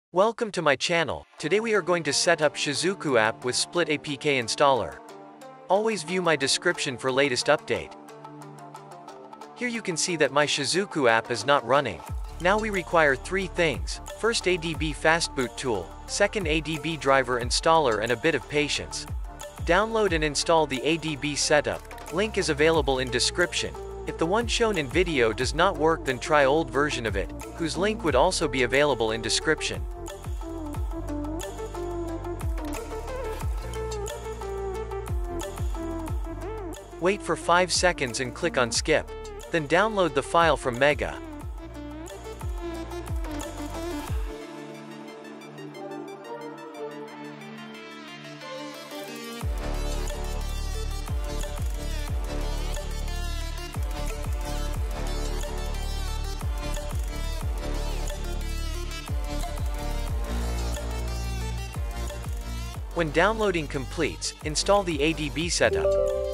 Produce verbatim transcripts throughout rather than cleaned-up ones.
Welcome to my channel. Today we are going to set up Shizuku app with Split A P K installer. Always view my description for latest update. Here you can see that my Shizuku app is not running. Now we require three things. First, A D B Fastboot tool. Second, A D B driver installer, and a bit of patience. Download and install the A D B setup. Link is available in description. If the one shown in video does not work, then try old version of it, whose link would also be available in description. Wait for five seconds and click on skip. Then download the file from Mega. When downloading completes, install the A D B setup.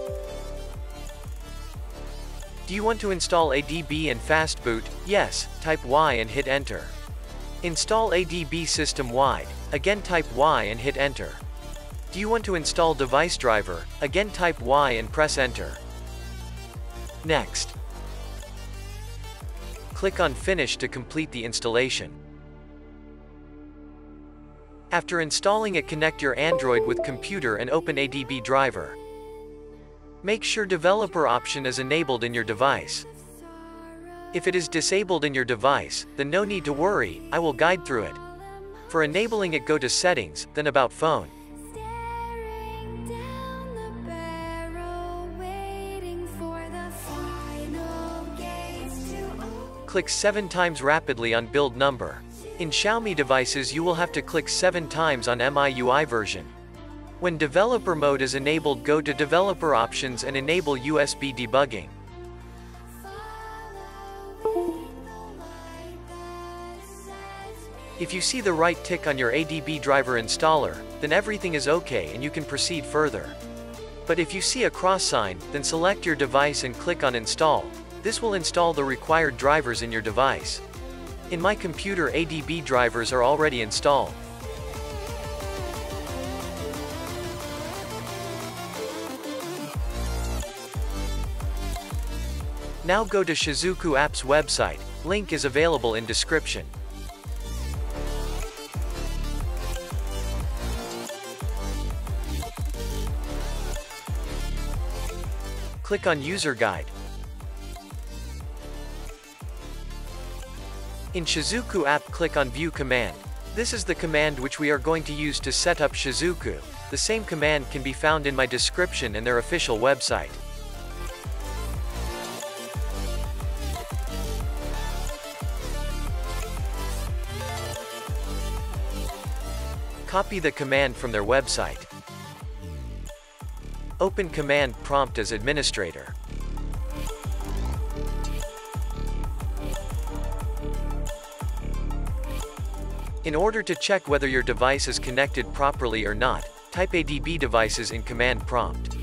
Do you want to install A D B and Fastboot? Yes, type Y and hit enter. Install A D B system-wide. Again type Y and hit enter. Do you want to install device driver? Again type Y and press enter. Next. Click on finish to complete the installation. After installing it, connect your Android with computer and open A D B driver. Make sure developer option is enabled in your device. If it is disabled in your device, then no need to worry, I will guide through it. For enabling it, go to settings, then about phone. Click seven times rapidly on build number. In Xiaomi devices you will have to click seven times on M I U I version. When developer mode is enabled, go to developer options and enable U S B debugging. If you see the right tick on your A D B driver installer, then everything is okay and you can proceed further. But if you see a cross sign, then select your device and click on install. This will install the required drivers in your device. In my computer, A D B drivers are already installed. Now go to Shizuku app's website, link is available in description. Click on user guide. In Shizuku app, click on view command. This is the command which we are going to use to set up Shizuku. The same command can be found in my description and their official website. Copy the command from their website. Open command prompt as administrator. In order to check whether your device is connected properly or not, type A D B devices in command prompt.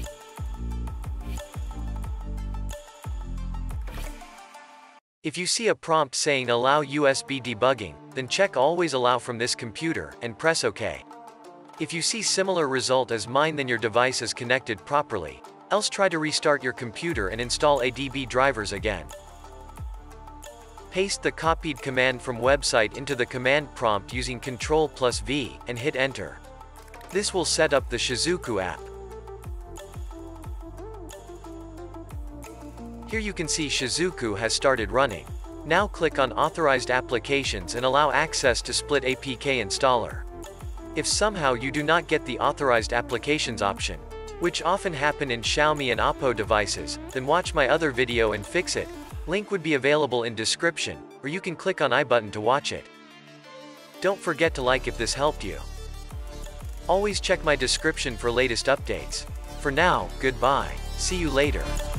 If you see a prompt saying allow U S B debugging, then check always allow from this computer, and press OK. If you see similar result as mine, then your device is connected properly, else try to restart your computer and install A D B drivers again. Paste the copied command from website into the command prompt using control plus V, and hit enter. This will set up the Shizuku app. Here you can see Shizuku has started running. Now click on Authorized Applications and allow access to Split A P K installer. If somehow you do not get the Authorized Applications option, which often happen in Xiaomi and Oppo devices, then watch my other video and fix it. Link would be available in description, or you can click on I button to watch it. Don't forget to like if this helped you. Always check my description for latest updates. For now, goodbye. See you later.